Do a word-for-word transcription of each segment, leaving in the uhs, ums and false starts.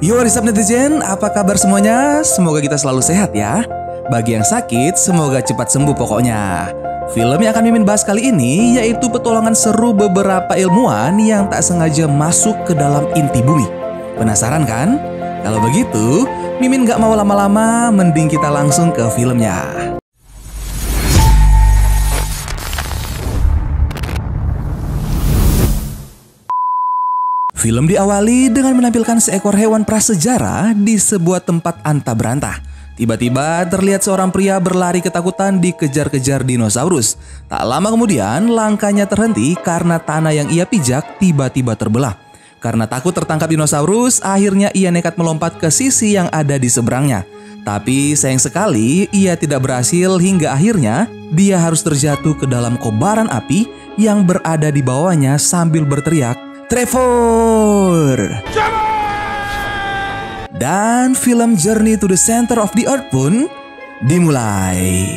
Yo, what is up netizen? Apa kabar semuanya? Semoga kita selalu sehat ya. Bagi yang sakit, semoga cepat sembuh pokoknya. Film yang akan Mimin bahas kali ini yaitu petualangan seru beberapa ilmuwan yang tak sengaja masuk ke dalam inti bumi. Penasaran kan? Kalau begitu, Mimin gak mau lama-lama, mending kita langsung ke filmnya. Film diawali dengan menampilkan seekor hewan prasejarah di sebuah tempat antah berantah. Tiba-tiba terlihat seorang pria berlari ketakutan dikejar-kejar dinosaurus. Tak lama kemudian langkahnya terhenti karena tanah yang ia pijak tiba-tiba terbelah. Karena takut tertangkap dinosaurus, akhirnya ia nekat melompat ke sisi yang ada di seberangnya. Tapi sayang sekali ia tidak berhasil hingga akhirnya dia harus terjatuh ke dalam kobaran api yang berada di bawahnya sambil berteriak, Trevor! Dan film Journey to the Center of the Earth pun dimulai.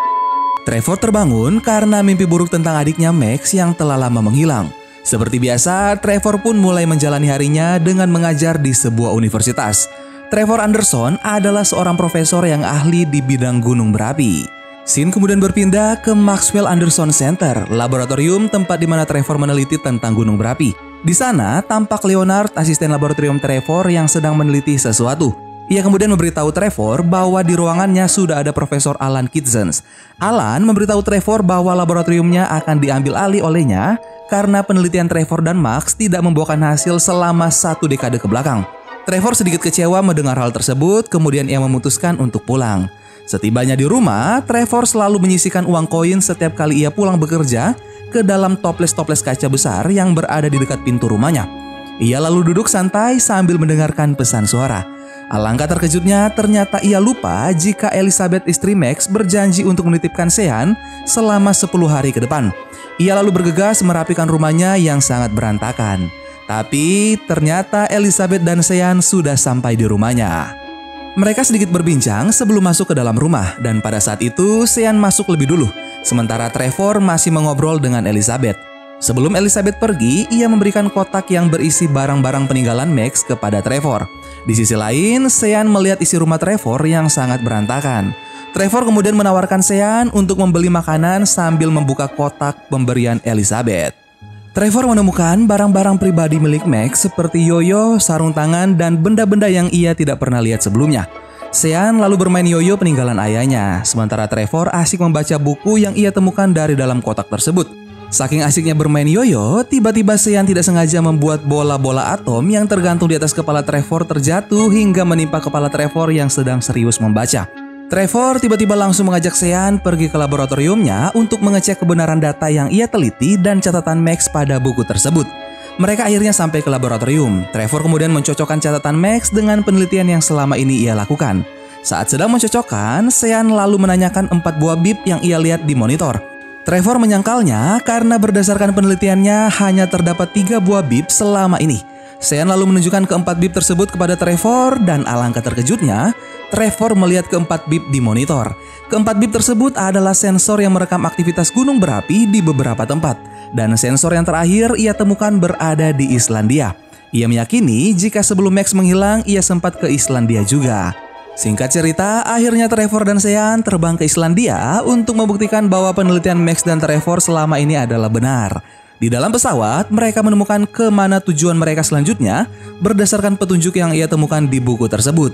Trevor terbangun karena mimpi buruk tentang adiknya Max yang telah lama menghilang. Seperti biasa, Trevor pun mulai menjalani harinya dengan mengajar di sebuah universitas. Trevor Anderson adalah seorang profesor yang ahli di bidang gunung berapi. Scene kemudian berpindah ke Maxwell Anderson Center, laboratorium tempat di mana Trevor meneliti tentang gunung berapi. Di sana tampak Leonard, asisten laboratorium Trevor yang sedang meneliti sesuatu. Ia kemudian memberitahu Trevor bahwa di ruangannya sudah ada Profesor Alan Kitchens. Alan memberitahu Trevor bahwa laboratoriumnya akan diambil alih olehnya karena penelitian Trevor dan Max tidak membuahkan hasil selama satu dekade ke belakang. Trevor sedikit kecewa mendengar hal tersebut, kemudian ia memutuskan untuk pulang. Setibanya di rumah, Trevor selalu menyisihkan uang koin setiap kali ia pulang bekerja ke dalam toples-toples kaca besar yang berada di dekat pintu rumahnya. Ia lalu duduk santai sambil mendengarkan pesan suara. Alangkah terkejutnya, ternyata ia lupa jika Elizabeth istri Max berjanji untuk menitipkan Sean selama sepuluh hari ke depan. Ia lalu bergegas merapikan rumahnya yang sangat berantakan. Tapi ternyata Elizabeth dan Sean sudah sampai di rumahnya. Mereka sedikit berbincang sebelum masuk ke dalam rumah, dan pada saat itu Sean masuk lebih dulu. Sementara Trevor masih mengobrol dengan Elizabeth. Sebelum Elizabeth pergi, ia memberikan kotak yang berisi barang-barang peninggalan Max kepada Trevor. Di sisi lain, Sean melihat isi rumah Trevor yang sangat berantakan. Trevor kemudian menawarkan Sean untuk membeli makanan sambil membuka kotak pemberian Elizabeth. Trevor menemukan barang-barang pribadi milik Max seperti yoyo, sarung tangan, dan benda-benda yang ia tidak pernah lihat sebelumnya. Sean lalu bermain yoyo peninggalan ayahnya, sementara Trevor asik membaca buku yang ia temukan dari dalam kotak tersebut. Saking asiknya bermain yoyo, tiba-tiba Sean tidak sengaja membuat bola-bola atom yang tergantung di atas kepala Trevor terjatuh hingga menimpa kepala Trevor yang sedang serius membaca. Trevor tiba-tiba langsung mengajak Sean pergi ke laboratoriumnya untuk mengecek kebenaran data yang ia teliti dan catatan Max pada buku tersebut. Mereka akhirnya sampai ke laboratorium. Trevor kemudian mencocokkan catatan Max dengan penelitian yang selama ini ia lakukan. Saat sedang mencocokkan, Sean lalu menanyakan empat buah bib yang ia lihat di monitor. Trevor menyangkalnya karena berdasarkan penelitiannya hanya terdapat tiga buah bib selama ini. Sean lalu menunjukkan keempat bib tersebut kepada Trevor dan alangkah terkejutnya, Trevor melihat keempat bib di monitor. Keempat bib tersebut adalah sensor yang merekam aktivitas gunung berapi di beberapa tempat. Dan sensor yang terakhir ia temukan berada di Islandia. Ia meyakini jika sebelum Max menghilang, ia sempat ke Islandia juga. Singkat cerita, akhirnya Trevor dan Sean terbang ke Islandia untuk membuktikan bahwa penelitian Max dan Trevor selama ini adalah benar. Di dalam pesawat, mereka menemukan kemana tujuan mereka selanjutnya berdasarkan petunjuk yang ia temukan di buku tersebut.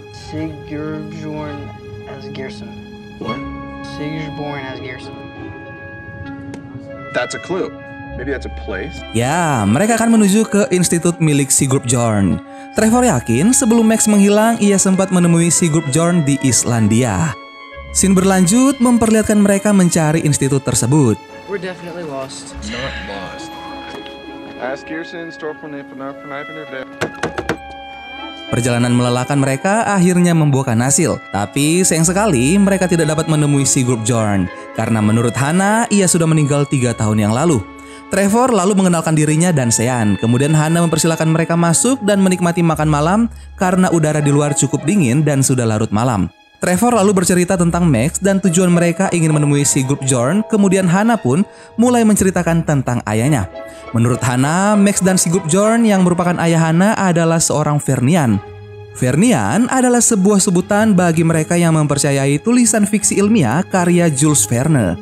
Sigjorn Asgeirsson. What? Sigjorn Asgeirsson. That's a clue. Maybe that's a place. Ya, mereka akan menuju ke institut milik Sigjorn. Trevor yakin sebelum Max menghilang, ia sempat menemui Sigjorn di Islandia. Scene berlanjut memperlihatkan mereka mencari institut tersebut. We're definitely lost. Not lost. Asgeirsson, Perjalanan melelahkan mereka akhirnya membuahkan hasil. Tapi sayang sekali mereka tidak dapat menemui Sigjorn. Karena menurut Hannah, ia sudah meninggal tiga tahun yang lalu. Trevor lalu mengenalkan dirinya dan Sean. Kemudian Hannah mempersilahkan mereka masuk dan menikmati makan malam karena udara di luar cukup dingin dan sudah larut malam. Trevor lalu bercerita tentang Max dan tujuan mereka ingin menemui Sigjorn. Kemudian Hannah pun mulai menceritakan tentang ayahnya. Menurut Hannah, Max dan Sigjorn yang merupakan ayah Hannah adalah seorang Vernian. Vernian adalah sebuah sebutan bagi mereka yang mempercayai tulisan fiksi ilmiah karya Jules Verne.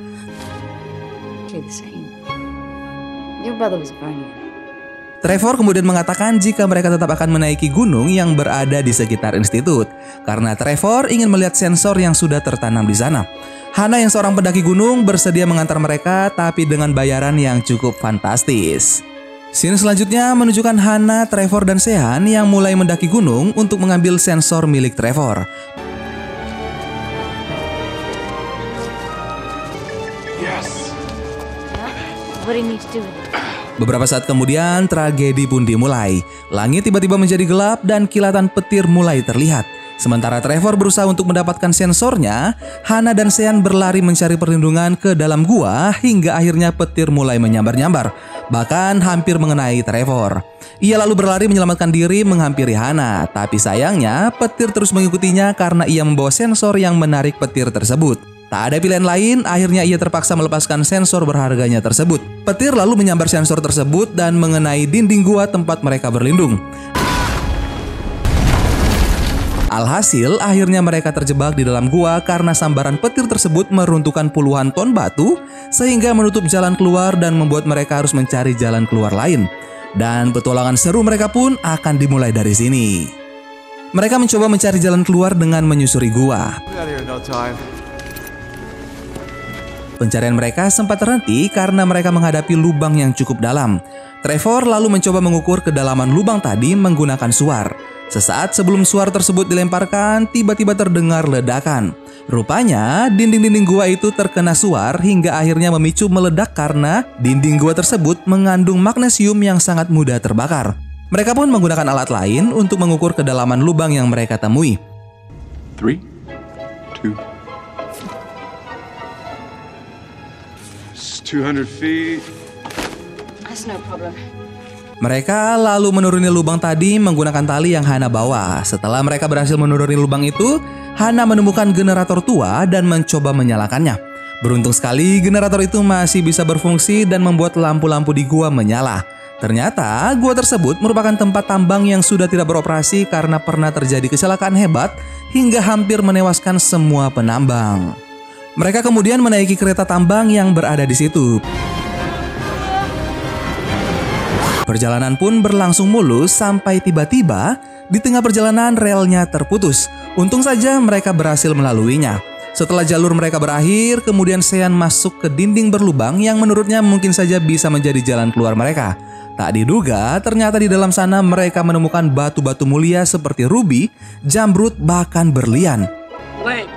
Trevor kemudian mengatakan jika mereka tetap akan menaiki gunung yang berada di sekitar institut, karena Trevor ingin melihat sensor yang sudah tertanam di sana. Hannah yang seorang pendaki gunung bersedia mengantar mereka, tapi dengan bayaran yang cukup fantastis. Scene selanjutnya menunjukkan Hannah, Trevor, dan Sean yang mulai mendaki gunung untuk mengambil sensor milik Trevor. Yes. What do you need to do with it? Beberapa saat kemudian, tragedi pun dimulai. Langit tiba-tiba menjadi gelap dan kilatan petir mulai terlihat. Sementara Trevor berusaha untuk mendapatkan sensornya, Hannah dan Sean berlari mencari perlindungan ke dalam gua hingga akhirnya petir mulai menyambar-nyambar, bahkan hampir mengenai Trevor. Ia lalu berlari menyelamatkan diri menghampiri Hannah, tapi sayangnya petir terus mengikutinya karena ia membawa sensor yang menarik petir tersebut. Tak ada pilihan lain, akhirnya ia terpaksa melepaskan sensor berharganya tersebut. Petir lalu menyambar sensor tersebut dan mengenai dinding gua tempat mereka berlindung. Alhasil, akhirnya mereka terjebak di dalam gua karena sambaran petir tersebut meruntuhkan puluhan ton batu sehingga menutup jalan keluar dan membuat mereka harus mencari jalan keluar lain. Dan petualangan seru mereka pun akan dimulai dari sini. Mereka mencoba mencari jalan keluar dengan menyusuri gua. Pencarian mereka sempat terhenti karena mereka menghadapi lubang yang cukup dalam. Trevor lalu mencoba mengukur kedalaman lubang tadi menggunakan suar. Sesaat sebelum suar tersebut dilemparkan, tiba-tiba terdengar ledakan. Rupanya, dinding-dinding gua itu terkena suar hingga akhirnya memicu meledak karena dinding gua tersebut mengandung magnesium yang sangat mudah terbakar. Mereka pun menggunakan alat lain untuk mengukur kedalaman lubang yang mereka temui. Three, two. It's two hundred feet. That's no problem. Mereka lalu menuruni lubang tadi menggunakan tali yang Hannah bawa. Setelah mereka berhasil menuruni lubang itu, Hannah menemukan generator tua dan mencoba menyalakannya. Beruntung sekali generator itu masih bisa berfungsi dan membuat lampu-lampu di gua menyala. Ternyata gua tersebut merupakan tempat tambang yang sudah tidak beroperasi karena pernah terjadi kecelakaan hebat hingga hampir menewaskan semua penambang. Mereka kemudian menaiki kereta tambang yang berada di situ. Perjalanan pun berlangsung mulus sampai tiba-tiba di tengah perjalanan relnya terputus. Untung saja mereka berhasil melaluinya. Setelah jalur mereka berakhir, kemudian Sean masuk ke dinding berlubang yang menurutnya mungkin saja bisa menjadi jalan keluar mereka. Tak diduga, ternyata di dalam sana mereka menemukan batu-batu mulia seperti rubi, jamrud, bahkan berlian. Wait.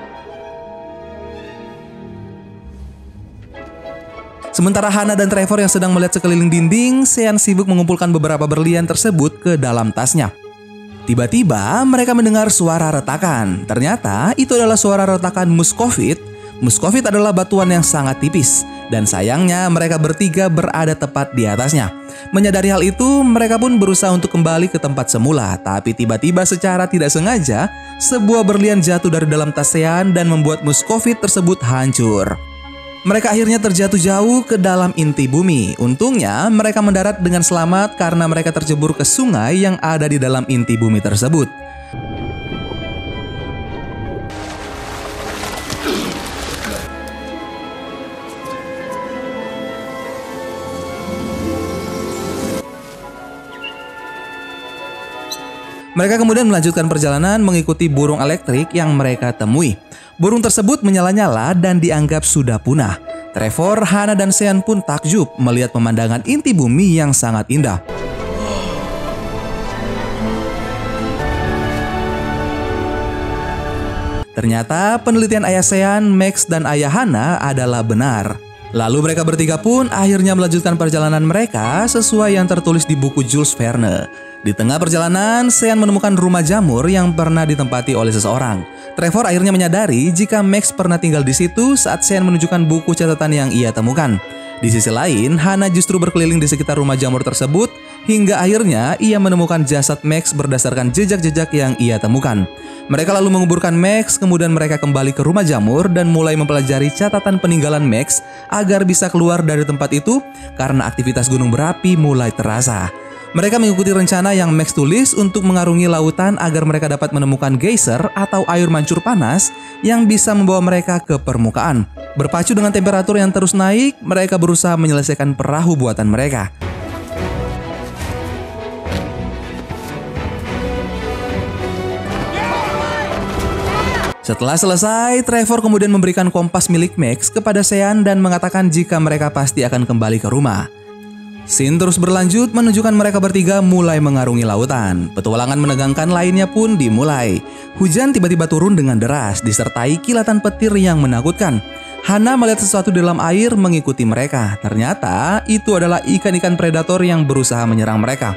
Sementara Hannah dan Trevor yang sedang melihat sekeliling dinding, Sean sibuk mengumpulkan beberapa berlian tersebut ke dalam tasnya. Tiba-tiba mereka mendengar suara retakan. Ternyata itu adalah suara retakan muskovit. Muskovit adalah batuan yang sangat tipis, dan sayangnya mereka bertiga berada tepat di atasnya. Menyadari hal itu, mereka pun berusaha untuk kembali ke tempat semula. Tapi tiba-tiba secara tidak sengaja, sebuah berlian jatuh dari dalam tas Sean dan membuat muskovit tersebut hancur. Mereka akhirnya terjatuh jauh ke dalam inti bumi. Untungnya mereka mendarat dengan selamat karena mereka terjebur ke sungai yang ada di dalam inti bumi tersebut. Mereka kemudian melanjutkan perjalanan mengikuti burung elektrik yang mereka temui. Burung tersebut menyala-nyala dan dianggap sudah punah. Trevor, Hannah, dan Sean pun takjub melihat pemandangan inti bumi yang sangat indah. Ternyata penelitian ayah Sean, Max, dan ayah Hannah adalah benar. Lalu mereka bertiga pun akhirnya melanjutkan perjalanan mereka sesuai yang tertulis di buku Jules Verne. Di tengah perjalanan, Sean menemukan rumah jamur yang pernah ditempati oleh seseorang. Trevor akhirnya menyadari jika Max pernah tinggal di situ saat Sean menunjukkan buku catatan yang ia temukan. Di sisi lain, Hannah justru berkeliling di sekitar rumah jamur tersebut hingga akhirnya ia menemukan jasad Max berdasarkan jejak-jejak yang ia temukan. Mereka lalu menguburkan Max, kemudian mereka kembali ke rumah jamur dan mulai mempelajari catatan peninggalan Max agar bisa keluar dari tempat itu karena aktivitas gunung berapi mulai terasa. Mereka mengikuti rencana yang Max tulis untuk mengarungi lautan agar mereka dapat menemukan geyser atau air mancur panas yang bisa membawa mereka ke permukaan. Berpacu dengan temperatur yang terus naik, mereka berusaha menyelesaikan perahu buatan mereka. Setelah selesai, Trevor kemudian memberikan kompas milik Max kepada Sean dan mengatakan jika mereka pasti akan kembali ke rumah. Scene terus berlanjut menunjukkan mereka bertiga mulai mengarungi lautan. Petualangan menegangkan lainnya pun dimulai. Hujan tiba-tiba turun dengan deras disertai kilatan petir yang menakutkan. Hana melihat sesuatu di dalam air mengikuti mereka. Ternyata itu adalah ikan-ikan predator yang berusaha menyerang mereka.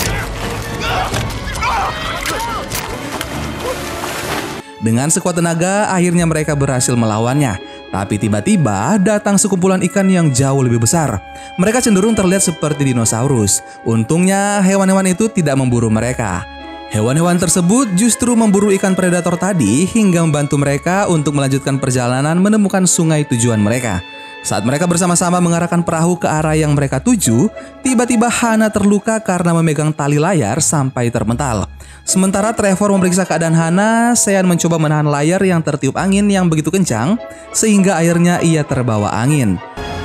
Dengan sekuat tenaga, akhirnya mereka berhasil melawannya. Tapi tiba-tiba datang sekumpulan ikan yang jauh lebih besar. Mereka cenderung terlihat seperti dinosaurus. Untungnya hewan-hewan itu tidak memburu mereka. Hewan-hewan tersebut justru memburu ikan predator tadi hingga membantu mereka untuk melanjutkan perjalanan menemukan sungai tujuan mereka. Saat mereka bersama-sama mengarahkan perahu ke arah yang mereka tuju, tiba-tiba Hana terluka karena memegang tali layar sampai terpental. Sementara Trevor memeriksa keadaan Hana, Sean mencoba menahan layar yang tertiup angin yang begitu kencang, sehingga akhirnya ia terbawa angin.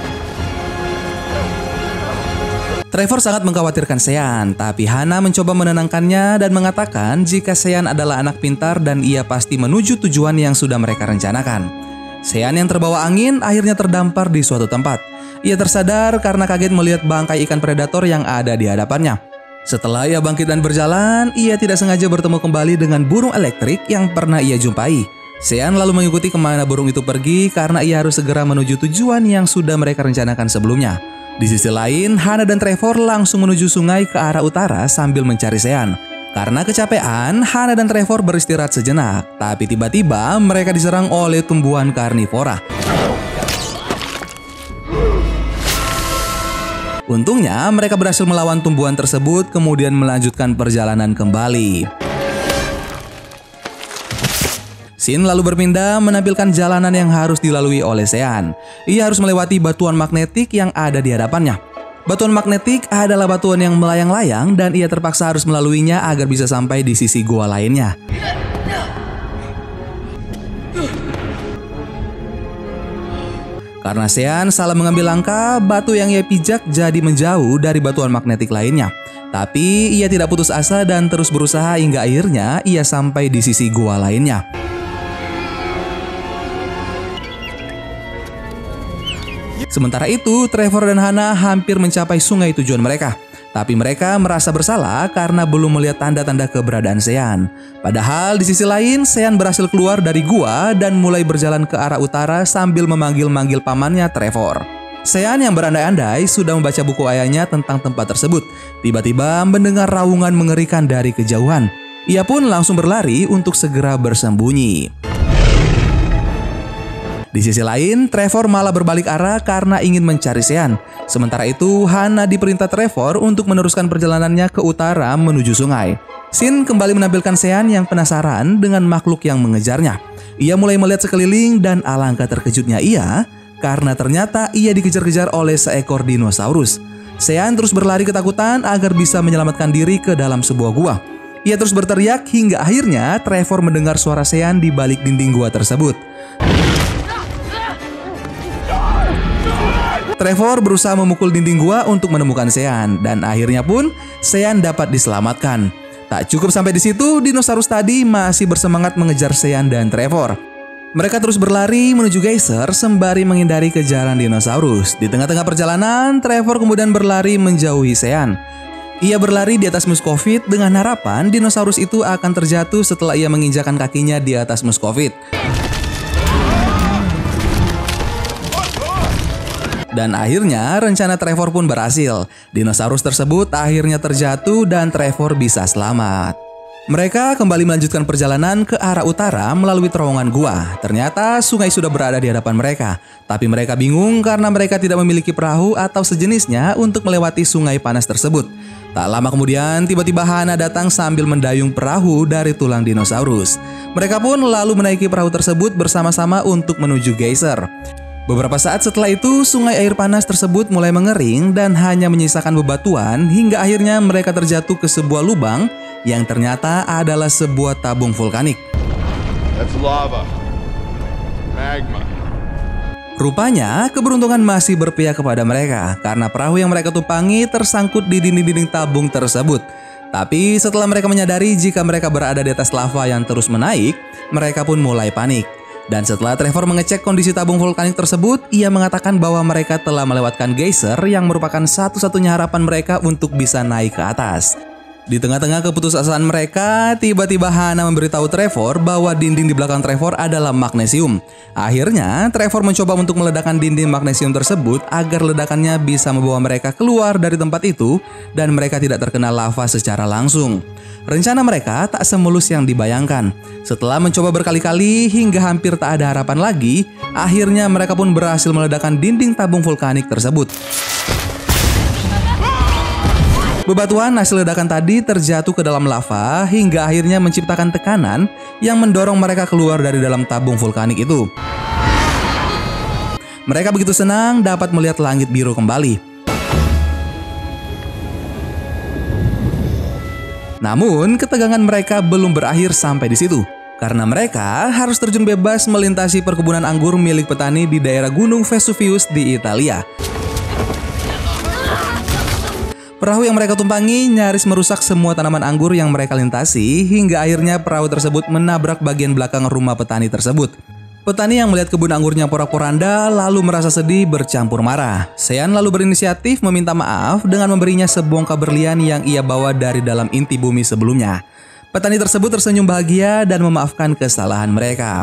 Trevor sangat mengkhawatirkan Sean, tapi Hana mencoba menenangkannya dan mengatakan jika Sean adalah anak pintar dan ia pasti menuju tujuan yang sudah mereka rencanakan. Sean yang terbawa angin akhirnya terdampar di suatu tempat. Ia tersadar karena kaget melihat bangkai ikan predator yang ada di hadapannya. Setelah ia bangkit dan berjalan, ia tidak sengaja bertemu kembali dengan burung elektrik yang pernah ia jumpai. Sean lalu mengikuti kemana burung itu pergi karena ia harus segera menuju tujuan yang sudah mereka rencanakan sebelumnya. Di sisi lain, Hana dan Trevor langsung menuju sungai ke arah utara sambil mencari Sean. Karena kecapean, Hana dan Trevor beristirahat sejenak. Tapi tiba-tiba mereka diserang oleh tumbuhan karnivora. Untungnya mereka berhasil melawan tumbuhan tersebut kemudian melanjutkan perjalanan kembali. Scene lalu berpindah menampilkan jalanan yang harus dilalui oleh Sean. Ia harus melewati batuan magnetik yang ada di hadapannya. Batuan magnetik adalah batuan yang melayang-layang dan ia terpaksa harus melaluinya agar bisa sampai di sisi gua lainnya. Karena Sean salah mengambil langkah, batu yang ia pijak jadi menjauh dari batuan magnetik lainnya. Tapi ia tidak putus asa dan terus berusaha hingga akhirnya ia sampai di sisi gua lainnya. Sementara itu, Trevor dan Hana hampir mencapai sungai tujuan mereka. Tapi mereka merasa bersalah karena belum melihat tanda-tanda keberadaan Sean. Padahal di sisi lain, Sean berhasil keluar dari gua dan mulai berjalan ke arah utara sambil memanggil-manggil pamannya Trevor. Sean yang berandai-andai sudah membaca buku ayahnya tentang tempat tersebut. Tiba-tiba mendengar raungan mengerikan dari kejauhan. Ia pun langsung berlari untuk segera bersembunyi. Di sisi lain, Trevor malah berbalik arah karena ingin mencari Sean. Sementara itu, Hana diperintah Trevor untuk meneruskan perjalanannya ke utara menuju sungai. Scene kembali menampilkan Sean yang penasaran dengan makhluk yang mengejarnya. Ia mulai melihat sekeliling dan alangkah terkejutnya ia karena ternyata ia dikejar-kejar oleh seekor dinosaurus. Sean terus berlari ketakutan agar bisa menyelamatkan diri ke dalam sebuah gua. Ia terus berteriak hingga akhirnya Trevor mendengar suara Sean di balik dinding gua tersebut. Trevor berusaha memukul dinding gua untuk menemukan Sean dan akhirnya pun Sean dapat diselamatkan. Tak cukup sampai di situ, dinosaurus tadi masih bersemangat mengejar Sean dan Trevor. Mereka terus berlari menuju geyser sembari menghindari kejaran dinosaurus. Di tengah-tengah perjalanan, Trevor kemudian berlari menjauhi Sean. Ia berlari di atas Muscovy dengan harapan dinosaurus itu akan terjatuh setelah ia menginjakan kakinya di atas Muscovy. Dan akhirnya rencana Trevor pun berhasil. Dinosaurus tersebut akhirnya terjatuh dan Trevor bisa selamat. Mereka kembali melanjutkan perjalanan ke arah utara melalui terowongan gua. Ternyata sungai sudah berada di hadapan mereka. Tapi mereka bingung karena mereka tidak memiliki perahu atau sejenisnya untuk melewati sungai panas tersebut. Tak lama kemudian tiba-tiba Hana datang sambil mendayung perahu dari tulang dinosaurus. Mereka pun lalu menaiki perahu tersebut bersama-sama untuk menuju geyser. Beberapa saat setelah itu, sungai air panas tersebut mulai mengering dan hanya menyisakan bebatuan hingga akhirnya mereka terjatuh ke sebuah lubang yang ternyata adalah sebuah tabung vulkanik. That's lava. Magma. Rupanya, keberuntungan masih berpihak kepada mereka karena perahu yang mereka tumpangi tersangkut di dinding-dinding tabung tersebut. Tapi setelah mereka menyadari jika mereka berada di atas lava yang terus menaik, mereka pun mulai panik. Dan setelah Trevor mengecek kondisi tabung vulkanik tersebut, ia mengatakan bahwa mereka telah melewatkan geyser yang merupakan satu-satunya harapan mereka untuk bisa naik ke atas. Di tengah-tengah keputusasaan mereka, tiba-tiba Hana memberitahu Trevor bahwa dinding di belakang Trevor adalah magnesium. Akhirnya, Trevor mencoba untuk meledakkan dinding magnesium tersebut agar ledakannya bisa membawa mereka keluar dari tempat itu dan mereka tidak terkena lava secara langsung. Rencana mereka tak semulus yang dibayangkan. Setelah mencoba berkali-kali hingga hampir tak ada harapan lagi, akhirnya mereka pun berhasil meledakkan dinding tabung vulkanik tersebut. Bebatuan hasil ledakan tadi terjatuh ke dalam lava hingga akhirnya menciptakan tekanan yang mendorong mereka keluar dari dalam tabung vulkanik itu. Mereka begitu senang dapat melihat langit biru kembali. Namun, ketegangan mereka belum berakhir sampai di situ. Karena mereka harus terjun bebas melintasi perkebunan anggur milik petani di daerah Gunung Vesuvius di Italia. Perahu yang mereka tumpangi nyaris merusak semua tanaman anggur yang mereka lintasi hingga akhirnya perahu tersebut menabrak bagian belakang rumah petani tersebut. Petani yang melihat kebun anggurnya porak-poranda lalu merasa sedih bercampur marah. Sean lalu berinisiatif meminta maaf dengan memberinya sebongkah berlian yang ia bawa dari dalam inti bumi sebelumnya. Petani tersebut tersenyum bahagia dan memaafkan kesalahan mereka.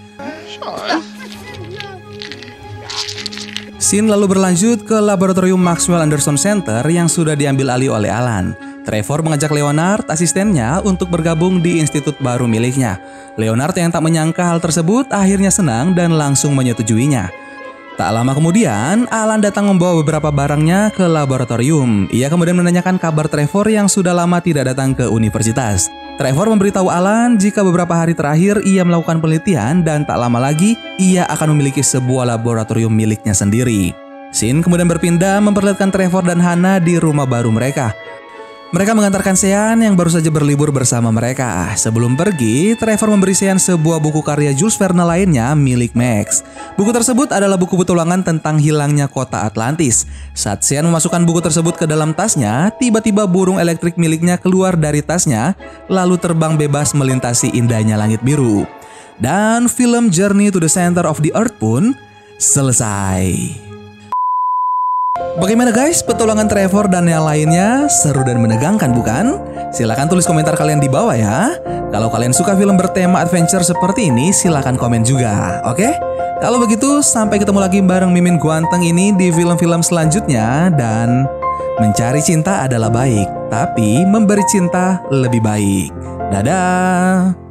Scene lalu berlanjut ke laboratorium Maxwell Anderson Center yang sudah diambil alih oleh Alan. Trevor mengajak Leonard, asistennya, untuk bergabung di institut baru miliknya. Leonard yang tak menyangka hal tersebut akhirnya senang dan langsung menyetujuinya. Tak lama kemudian, Alan datang membawa beberapa barangnya ke laboratorium. Ia kemudian menanyakan kabar Trevor yang sudah lama tidak datang ke universitas. Trevor memberitahu Alan jika beberapa hari terakhir ia melakukan penelitian dan tak lama lagi ia akan memiliki sebuah laboratorium miliknya sendiri. Scene kemudian berpindah memperlihatkan Trevor dan Hana di rumah baru mereka. Mereka mengantarkan Sean yang baru saja berlibur bersama mereka. Sebelum pergi, Trevor memberi Sean sebuah buku karya Jules Verne lainnya milik Max. Buku tersebut adalah buku petualangan tentang hilangnya kota Atlantis. Saat Sean memasukkan buku tersebut ke dalam tasnya, tiba-tiba burung elektrik miliknya keluar dari tasnya, lalu terbang bebas melintasi indahnya langit biru. Dan film Journey to the Center of the Earth pun selesai. Bagaimana guys, petualangan Trevor dan yang lainnya? Seru dan menegangkan bukan? Silahkan tulis komentar kalian di bawah ya. Kalau kalian suka film bertema adventure seperti ini, silahkan komen juga, oke? Kalau begitu, sampai ketemu lagi bareng Mimin Guanteng ini di film-film selanjutnya. Dan mencari cinta adalah baik, tapi memberi cinta lebih baik. Dadah!